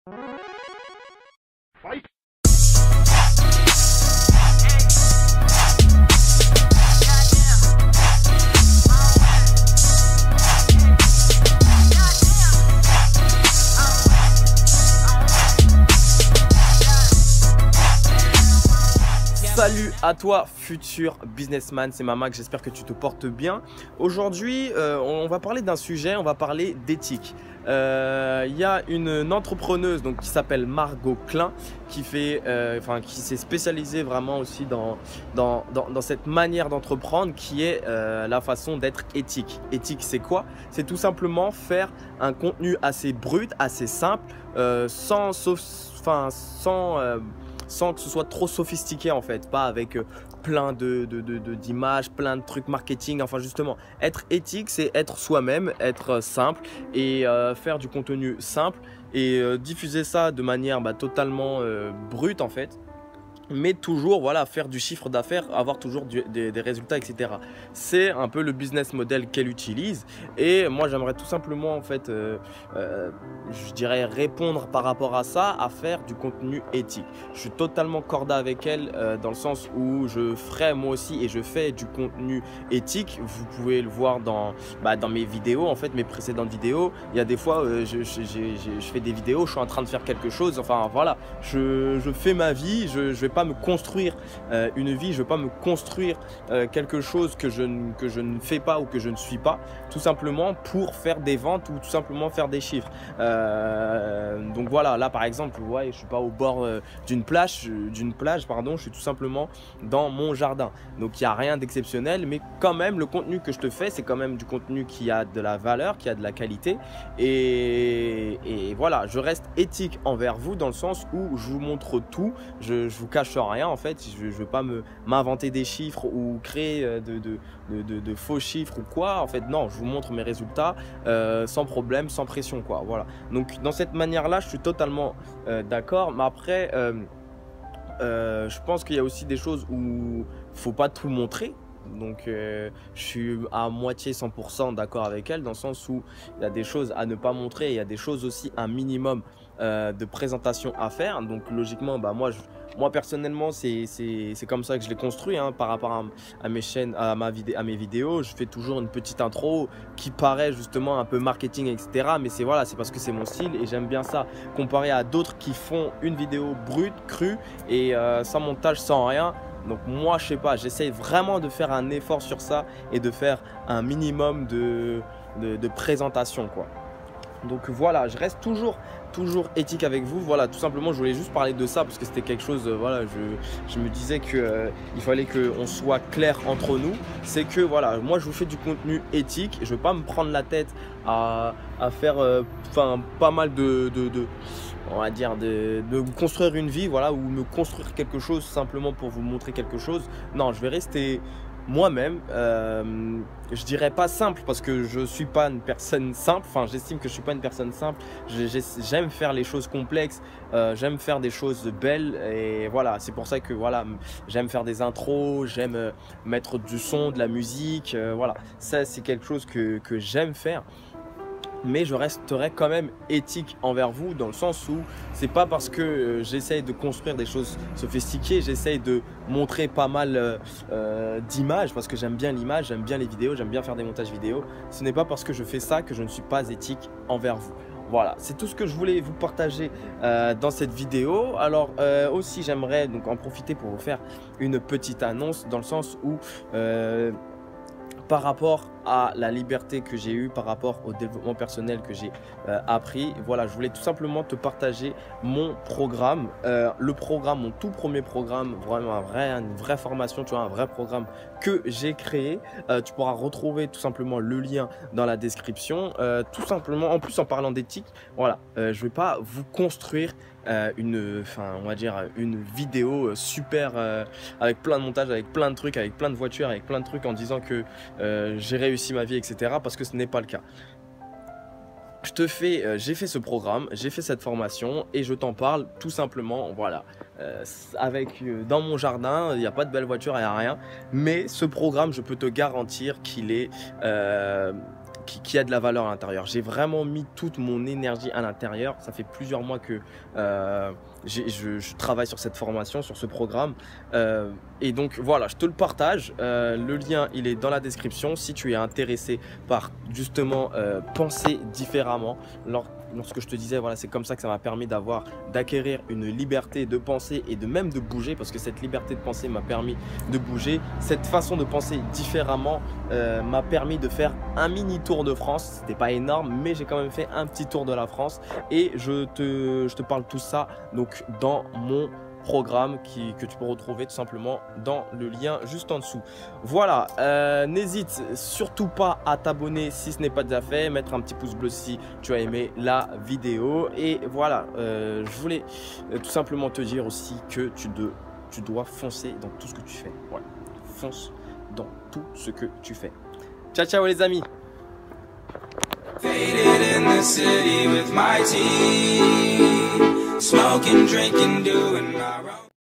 Salut à toi futur businessman, c'est Mamax, j'espère que tu te portes bien. Aujourd'hui, on va parler d'un sujet, on va parler d'éthique. Il y a une entrepreneuse donc, qui s'appelle Margot Klein qui s'est spécialisée vraiment aussi dans cette manière d'entreprendre qui est la façon d'être éthique. Éthique, c'est quoi? C'est tout simplement faire un contenu assez brut, assez simple, sans que ce soit trop sophistiqué en fait, pas avec plein d'images, plein de trucs marketing. Enfin justement, être éthique, c'est être soi-même, être simple et faire du contenu simple et diffuser ça de manière totalement brute en fait. Mais toujours voilà, faire du chiffre d'affaires, avoir toujours des résultats, etc. C'est un peu le business model qu'elle utilise. Et moi, j'aimerais tout simplement, en fait, je dirais répondre par rapport à ça, à faire du contenu éthique. Je suis totalement corda avec elle dans le sens où je ferai moi aussi et je fais du contenu éthique. Vous pouvez le voir dans mes vidéos, en fait, mes précédentes vidéos. Il y a des fois, je fais des vidéos, je suis en train de faire quelque chose. Enfin, voilà, je fais ma vie, je vais pas me construire une vie, je ne veux pas me construire quelque chose que je ne fais pas ou que je ne suis pas, tout simplement pour faire des ventes ou tout simplement faire des chiffres. Donc voilà, là par exemple, ouais, je ne suis pas au bord d'une plage, je suis tout simplement dans mon jardin. Donc il n'y a rien d'exceptionnel, mais quand même le contenu que je te fais, c'est quand même du contenu qui a de la valeur, qui a de la qualité. Et voilà, je reste éthique envers vous dans le sens où je vous montre tout, je vous cache rien en fait. Je ne veux pas m'inventer des chiffres ou créer de faux chiffres ou quoi. En fait non, je vous montre mes résultats sans problème, sans pression quoi. Voilà, donc dans cette manière là je suis totalement d'accord. Mais après je pense qu'il y a aussi des choses où faut pas tout montrer. Donc je suis à moitié 100% d'accord avec elle dans le sens où il y a des choses à ne pas montrer, il y a des choses aussi un minimum de présentation à faire. Donc logiquement moi personnellement c'est comme ça que je l'ai construit par rapport à mes chaînes, à mes vidéos. Je fais toujours une petite intro qui paraît justement un peu marketing, etc. Mais c'est parce que c'est mon style et j'aime bien ça comparé à d'autres qui font une vidéo brute, crue et sans montage, sans rien. Donc moi je sais pas, j'essaye vraiment de faire un effort sur ça et de faire un minimum de présentation quoi. Donc voilà, je reste toujours éthique avec vous. Voilà, tout simplement je voulais juste parler de ça parce que c'était quelque chose, voilà, je me disais que il fallait qu'on soit clair entre nous. C'est que voilà, moi je vous fais du contenu éthique, je ne veux pas me prendre la tête à faire pas mal on va dire de construire une vie, voilà, ou me construire quelque chose simplement pour vous montrer quelque chose. Non, je vais rester moi-même, je dirais pas simple parce que je suis pas une personne simple, enfin j'estime que je suis pas une personne simple. J'aime faire les choses complexes, j'aime faire des choses belles et voilà, c'est pour ça que voilà, j'aime faire des intros, j'aime mettre du son, de la musique, voilà, ça c'est quelque chose que j'aime faire. Mais je resterai quand même éthique envers vous dans le sens où c'est pas parce que j'essaye de construire des choses sophistiquées, j'essaye de montrer pas mal d'images parce que j'aime bien l'image, j'aime bien les vidéos, j'aime bien faire des montages vidéo. Ce n'est pas parce que je fais ça que je ne suis pas éthique envers vous. Voilà, c'est tout ce que je voulais vous partager dans cette vidéo. Alors aussi j'aimerais donc en profiter pour vous faire une petite annonce dans le sens où par rapport à la liberté que j'ai eue, par rapport au développement personnel que j'ai appris, voilà, je voulais tout simplement te partager mon programme, mon tout premier programme, vraiment une vraie formation, tu vois, un vrai programme que j'ai créé. Tu pourras retrouver tout simplement le lien dans la description. Tout simplement, en plus en parlant d'éthique, voilà, je vais pas vous construire on va dire une vidéo super avec plein de montages, avec plein de trucs, avec plein de voitures, avec plein de trucs en disant que j'ai réussi ma vie, etc. Parce que ce n'est pas le cas. J'ai fait ce programme, j'ai fait cette formation et je t'en parle tout simplement, voilà, dans mon jardin, il n'y a pas de belle voiture, il n'y a rien, mais ce programme, je peux te garantir qu'il est qui a de la valeur à l'intérieur. J'ai vraiment mis toute mon énergie à l'intérieur. Ça fait plusieurs mois que je travaille sur cette formation, sur ce programme. Et donc voilà, je te le partage. Le lien, il est dans la description. Si tu es intéressé par justement penser différemment, lorsque je te disais, voilà, c'est comme ça que ça m'a permis d'acquérir une liberté de penser et de même de bouger, parce que cette liberté de penser m'a permis de bouger. Cette façon de penser différemment m'a permis de faire un mini tour de France. C'était pas énorme, mais j'ai quand même fait un petit tour de la France et je te parle tout ça donc dans mon programme que tu peux retrouver tout simplement dans le lien juste en dessous. Voilà, n'hésite surtout pas à t'abonner si ce n'est pas déjà fait, mettre un petit pouce bleu si tu as aimé la vidéo. Et voilà, je voulais tout simplement te dire aussi que tu dois foncer dans tout ce que tu fais. Voilà, fonce dans tout ce que tu fais. Ciao ciao les amis. Faded in the city with my team, smoking, drinking, doing my